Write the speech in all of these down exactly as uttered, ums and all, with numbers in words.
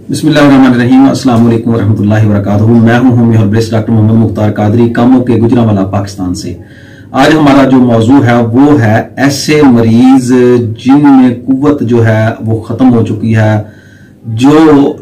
बिस्मिल्लाहिर्रहमानिर्रहीम, अस्सलाम वालेकुम वरहमतुल्लाहि वबरकातुहू। मैं हूं homeo herbalist doctor Mohammad Mukhtar Qadri, कामों के गुजरांवाला पाकिस्तान से। आज हमारा जो मौजू है वो है ऐसे मरीज जिनमें कुव्वत जो है वो खत्म हो चुकी है, जो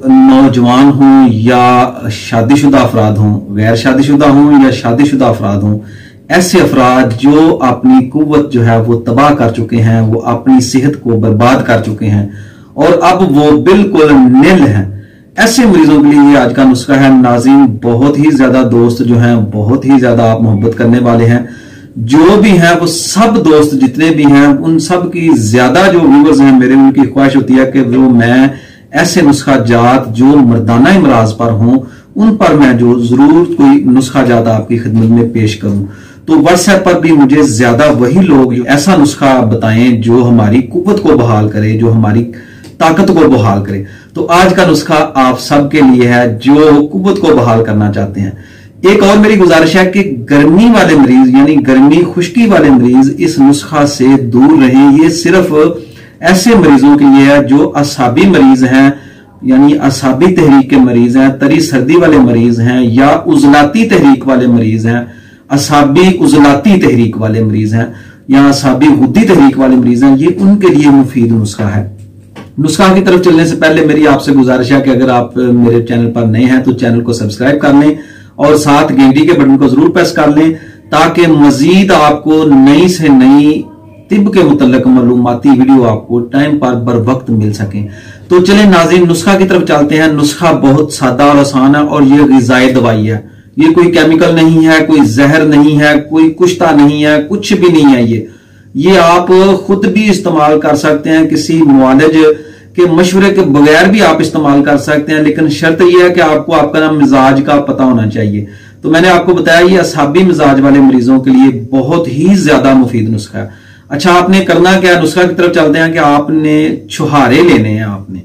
नौजवान हों या शादीशुदा अफराद हों, गैर शादीशुदा हों या शादीशुदा अफराद हों, ऐसे अफराद जो अपनी कुव्वत जो है वो तबाह कर चुके हैं, वो अपनी सेहत को बर्बाद कर चुके हैं और अब वो बिल्कुल निल हैं। ऐसे मरीजों के लिए ये आज का नुस्खा है। नाज़रीन, बहुत ही ज्यादा दोस्त जो हैं, बहुत ही ज्यादा आप मोहब्बत करने वाले हैं, जो भी हैं वो सब दोस्त जितने भी हैं, उन सब की ज्यादा जो व्यूअर्स हैं मेरे, उनकी ख्वाहिश होती है कि वो मैं ऐसे नुस्खा जात जो मर्दाना इमराज पर हों, उन पर मैं जो जरूर कोई नुस्खा जात आपकी खिदमत में पेश करूं। तो व्हाट्सएप पर भी मुझे ज्यादा वही लोग ऐसा नुस्खा बताएं जो हमारी कुव्वत को बहाल करे, जो हमारी ताकत को बहाल करे। तो आज का नुस्खा आप सबके लिए है जो कुव्वत को बहाल करना चाहते हैं। एक और मेरी गुजारिश है कि गर्मी वाले मरीज यानी गर्मी खुश्की वाले मरीज इस नुस्खा से दूर रहें। ये सिर्फ ऐसे मरीजों के लिए है जो असाबी मरीज हैं, यानी असाबी तहरीक के मरीज हैं, तरी सर्दी वाले मरीज हैं, या उजलाती तहरीक वाले मरीज हैं, असाबी उजलाती तहरीक वाले मरीज हैं, या असाबी गुद्दी तहरीक वाले मरीज हैं। ये उनके लिए मुफीद नुस्खा है। नुस्खा की तरफ चलने से पहले मेरी आपसे गुजारिश है कि अगर आप मेरे चैनल पर नए हैं तो चैनल को सब्सक्राइब कर लें और साथ घंटी के बटन को जरूर प्रेस कर लें, ताकि मजीद आपको नई से नई तिब के मुतल्लिक मालूमाती वीडियो आपको टाइम पर बर वक्त मिल सके। तो चलें नाज़रीन, नुस्खा की तरफ चलते हैं। नुस्खा बहुत सादा और आसान है और ये ग़िज़ाई दवाई है। ये कोई केमिकल नहीं है, कोई जहर नहीं है, कोई कुश्ता नहीं है, कुछ भी नहीं है। ये ये आप खुद भी इस्तेमाल कर सकते हैं, किसी मुआलिज के मशवरे के बगैर भी आप इस्तेमाल कर सकते हैं, लेकिन शर्त यह है कि आपको आपका ना मिजाज का पता होना चाहिए। तो मैंने आपको बताया ये असाबी मिजाज वाले मरीजों के लिए बहुत ही ज्यादा मुफीद नुस्खा है। अच्छा, आपने करना क्या, नुस्खा की तरफ चलते हैं कि आपने छुहारे लेने हैं। आपने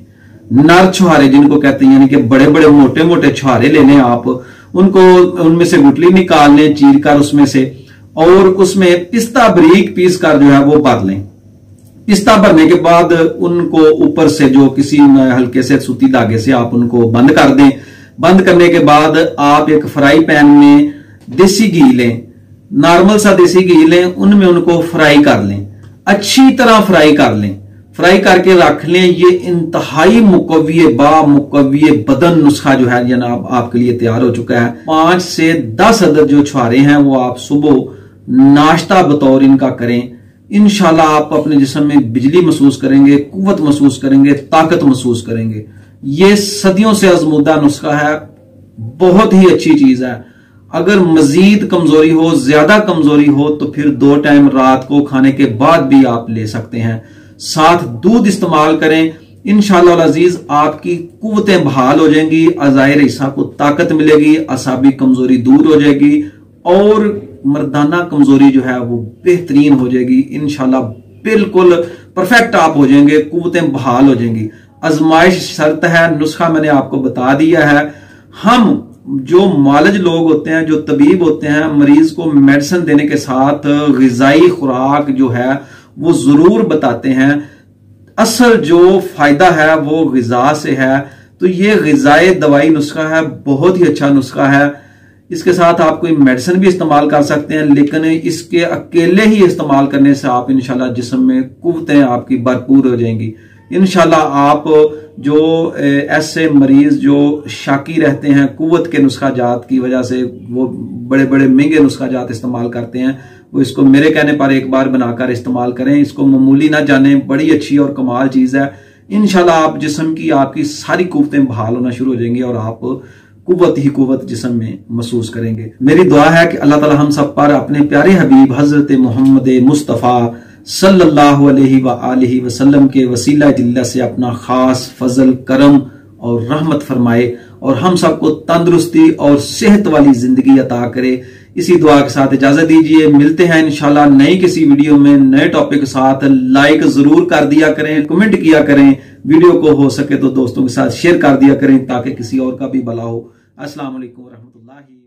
नर छुहारे जिनको कहते हैं, यानी कि बड़े बड़े मोटे मोटे छुहारे लेने हैं। आप उनको उनमें से गुटली निकाल लें चीर कर उसमें से, और उसमें पिस्ता बारीक पीस कर जो है वो भर लें। पिस्ता भरने के बाद उनको ऊपर से जो किसी हल्के से सूती धागे से आप उनको बंद कर दें। बंद करने के बाद आप एक फ्राई पैन में देसी घी लें, नॉर्मल सा देसी घी लें, उनमें उनको फ्राई कर लें, अच्छी तरह फ्राई कर लें। फ्राई करके रख लें। ये इंतहाई मुकव्वी बा मुकव्वी बदन नुस्खा जो है जनाब आपके लिए तैयार हो चुका है। पांच से दस अदद जो छुहारे हैं वो आप सुबह नाश्ता बतौर इनका करें। इंशाल्लाह आप अपने जिस्म में बिजली महसूस करेंगे, कुव्वत महसूस करेंगे, ताकत महसूस करेंगे। ये सदियों से आजमूदा नुस्खा है, बहुत ही अच्छी चीज है। अगर मजीद कमजोरी हो, ज्यादा कमजोरी हो, तो फिर दो टाइम रात को खाने के बाद भी आप ले सकते हैं। साथ दूध इस्तेमाल करें। इंशाअल्लाह अजीज आपकी कुव्वतें बहाल हो जाएंगी, अज़ायर ईसा को ताकत मिलेगी, असाबी कमजोरी दूर हो जाएगी और मर्दाना कमजोरी जो है वो बेहतरीन हो जाएगी। इंशाल्लाह बिल्कुल परफेक्ट आप हो जाएंगे, कुव्वतें बहाल हो जाएंगी। आजमाइश शर्त है, नुस्खा मैंने आपको बता दिया है। हम जो मालिज लोग होते हैं, जो तबीब होते हैं, मरीज को मेडिसिन देने के साथ ग़िज़ाई खुराक जो है वो जरूर बताते हैं। असल जो फायदा है वो ग़िज़ा से है। तो ये ग़िज़ाई दवाई नुस्खा है, बहुत ही अच्छा नुस्खा है। इसके साथ आप कोई मेडिसिन भी इस्तेमाल कर सकते हैं, लेकिन इसके अकेले ही इस्तेमाल करने से आप इंशाल्लाह जिस्म में कुव्वतें आपकी भरपूर हो जाएंगी। इंशाल्लाह आप जो ऐसे मरीज जो शाकी रहते हैं कुव्वत के नुस्खा जात की वजह से, वो बड़े बड़े महंगे नुस्खा जात इस्तेमाल करते हैं, वो इसको मेरे कहने पर एक बार बनाकर इस्तेमाल करें। इसको मामूली ना जाने, बड़ी अच्छी और कमाल चीज है। इंशाल्लाह आप जिस्म की आपकी सारी कुव्वतें बहाल होना शुरू हो जाएंगी और आप कुव्वत ही कुव्वत जिस्म में महसूस करेंगे। मेरी दुआ है कि अल्लाह ताला हम सब पर अपने प्यारे हबीब हजरत मोहम्मद मुस्तफ़ा सल्लल्लाहु अलैहि व आलिहि वसल्लम के वसीला जिल्ला से अपना खास फजल करम और रहमत फरमाए और हम सबको तंदुरुस्ती और सेहत वाली जिंदगी अता करे। इसी दुआ के साथ इजाजत दीजिए। मिलते हैं इंशाल्लाह नई किसी वीडियो में नए टॉपिक के साथ। लाइक जरूर कर दिया करें, कमेंट किया करें, वीडियो को हो सके तो दोस्तों के साथ शेयर कर दिया करें ताकि किसी और का भी भला हो। अस्सलाम वालेकुम रहमतुल्लाहि।